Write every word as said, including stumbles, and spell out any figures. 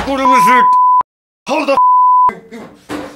What was it? Hold the f you, you